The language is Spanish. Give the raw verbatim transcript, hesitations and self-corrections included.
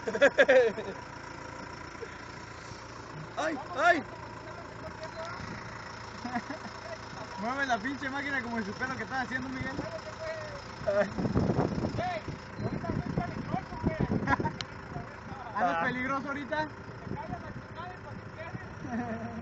¡Ay! ¡Ay! Mueve la pinche máquina como el supero que estás haciendo, Miguel. ¿Anda peligroso ahorita?